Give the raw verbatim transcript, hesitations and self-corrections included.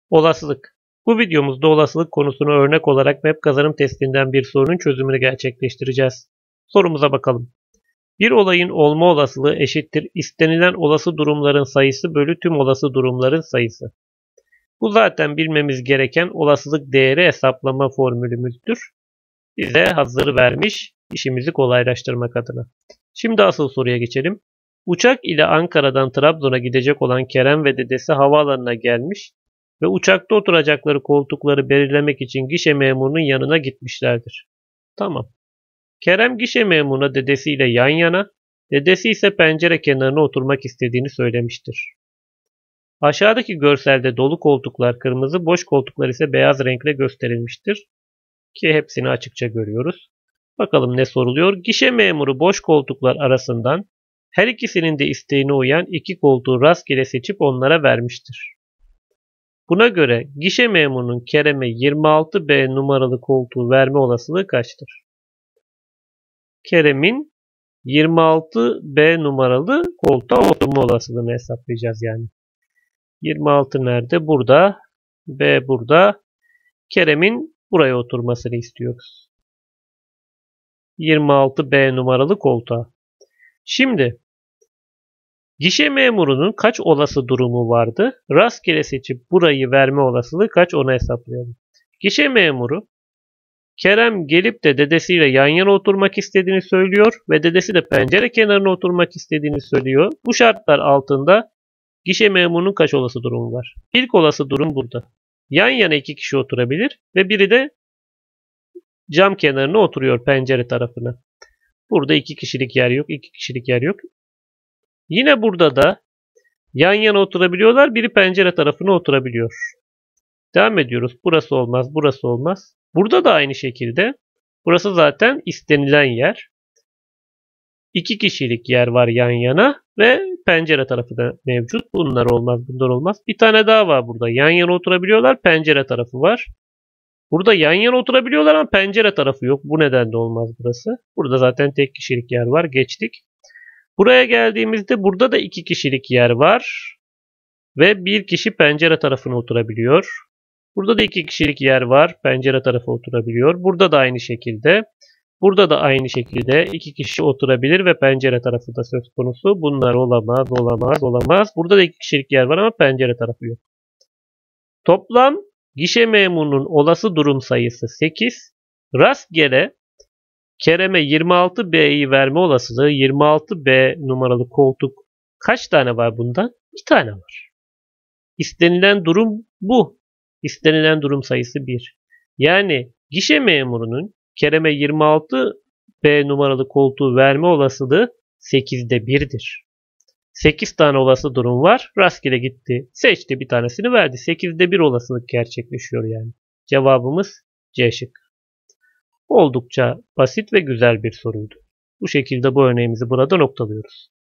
Olasılık. Bu videomuzda olasılık konusunu örnek olarak web kazanım testinden bir sorunun çözümünü gerçekleştireceğiz. Sorumuza bakalım. Bir olayın olma olasılığı eşittir istenilen olası durumların sayısı bölü tüm olası durumların sayısı. Bu zaten bilmemiz gereken olasılık değeri hesaplama formülümüzdür. Bize hazır vermiş işimizi kolaylaştırmak adına. Şimdi asıl soruya geçelim. Uçak ile Ankara'dan Trabzon'a gidecek olan Kerem ve dedesi havaalanına gelmiş ve uçakta oturacakları koltukları belirlemek için gişe memurunun yanına gitmişlerdir. Tamam. Kerem gişe memuruna dedesiyle yan yana, dedesi ise pencere kenarına oturmak istediğini söylemiştir. Aşağıdaki görselde dolu koltuklar kırmızı, boş koltuklar ise beyaz renkle gösterilmiştir. Ki hepsini açıkça görüyoruz. Bakalım ne soruluyor? Gişe memuru boş koltuklar arasından her ikisinin de isteğine uyan iki koltuğu rastgele seçip onlara vermiştir. Buna göre gişe memurunun Kerem'e yirmi altı B numaralı koltuğu verme olasılığı kaçtır? Kerem'in yirmi altı B numaralı koltuğa oturma olasılığını hesaplayacağız yani. yirmi altı nerede? Burada. B burada. Kerem'in buraya oturmasını istiyoruz. yirmi altı B numaralı koltuğa. Şimdi gişe memurunun kaç olası durumu vardı? Rastgele seçip burayı verme olasılığı kaç onu hesaplayalım. Gişe memuru Kerem gelip de dedesiyle yan yana oturmak istediğini söylüyor ve dedesi de pencere kenarına oturmak istediğini söylüyor. Bu şartlar altında gişe memurunun kaç olası durumu var? İlk olası durum burada. Yan yana iki kişi oturabilir ve biri de cam kenarına oturuyor pencere tarafına. Burada iki kişilik yer yok, iki kişilik yer yok. Yine burada da yan yana oturabiliyorlar, biri pencere tarafına oturabiliyor. Devam ediyoruz. Burası olmaz, burası olmaz. Burada da aynı şekilde. Burası zaten istenilen yer. İki kişilik yer var yan yana ve pencere tarafı da mevcut. Bunlar olmaz, bunlar olmaz. Bir tane daha var burada. Yan yana oturabiliyorlar, pencere tarafı var. Burada yan yana oturabiliyorlar ama pencere tarafı yok. Bu nedenle olmaz burası. Burada zaten tek kişilik yer var. Geçtik. Buraya geldiğimizde burada da iki kişilik yer var. Ve bir kişi pencere tarafına oturabiliyor. Burada da iki kişilik yer var. Pencere tarafı oturabiliyor. Burada da aynı şekilde. Burada da aynı şekilde iki kişi oturabilir ve pencere tarafı da söz konusu. Bunlar olamaz, olamaz, olamaz. Burada da iki kişilik yer var ama pencere tarafı yok. Toplam gişe memurunun olası durum sayısı sekiz. Rastgele Kerem'e yirmi altı B'yi verme olasılığı yirmi altı B numaralı koltuk kaç tane var bundan? Bir tane var. İstenilen durum bu. İstenilen durum sayısı bir. Yani gişe memurunun Kerem'e yirmi altı B numaralı koltuğu verme olasılığı sekizde birdir. sekiz tane olası durum var. Rastgele gitti. Seçti bir tanesini verdi. sekizde bir olasılık gerçekleşiyor yani. Cevabımız C şıkkı. Oldukça basit ve güzel bir soruydu. Bu şekilde bu örneğimizi burada noktalıyoruz.